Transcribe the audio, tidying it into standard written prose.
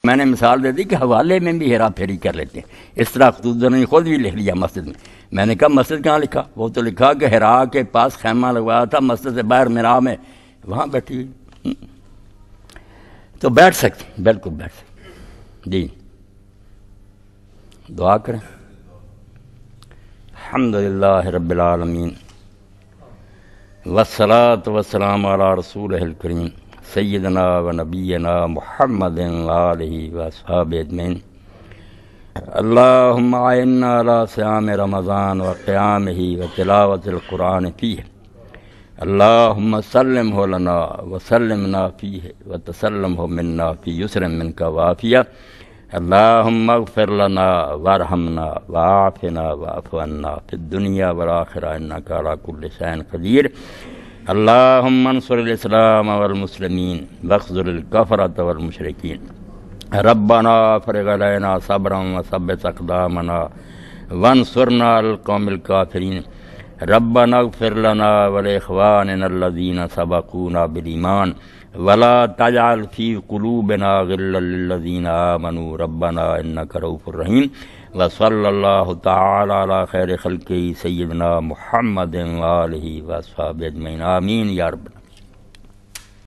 میں نے مثال دے دی کہ حوالے میں بھی ہیرا پھیری کر لیتے ہیں، اس طرح خطوط نے خود بھی لکھ لیا مسجد میں نے کہا مسجد کہاں لکھا؟ وہ تو لکھا کہ ہیرا کے پاس خیمہ لگوایا تھا مسجد سے باہر میرا میں وہاں بیٹھی ہوئی، تو بیٹھ سکتے، بالکل بیٹھ سکتے جی۔ دعا کریں۔ الحمدللہ رب العالمین والصلاة والسلام علی رسولہ الکریم سیدنا و نبینا محمد آلہ و اصحابہ اجمعین۔ اللہم اعنا علی صیام رمضان و قیامہ و تلاوت القرآن فیہ، اللہم سلمہ لنا و سلمنا فیہ و تسلمہ منا فی یسر منک وعافیہ، اللہم اغفر لنا وارحمنا وعافنا واعف عنا فی الدنیا والآخرہ انک علی کل شیء قدیر، اللہم انصر الاسلام والمسلمین واخذل الکفرۃ والمشرکین، ربنا افرغ علینا صبرا وثبت اقدامنا وانصرنا علی القوم الکافرین، ربنا اغفر لنا ولاخواننا الذین سبقونا بالایمان ولا تجعل فی قلوبنا غلا للذین آمنوا ربنا انک رؤوف رحیم، وصلی اللہ تعالی علی خیر خلقہ سیدنا محمد وآلہ واصحابہ اجمعین، آمین یا رب۔